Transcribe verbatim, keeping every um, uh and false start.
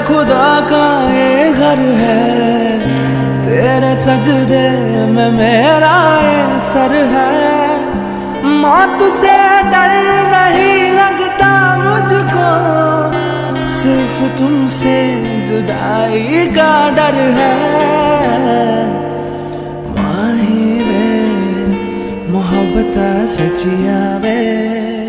खुदा का ये घर है, तेरे सजदे में मेरा ये सर है। मौत से डर नहीं लगता मुझको, सिर्फ तुमसे जुदाई का डर है। माही वे मोहब्बत सचिया वे।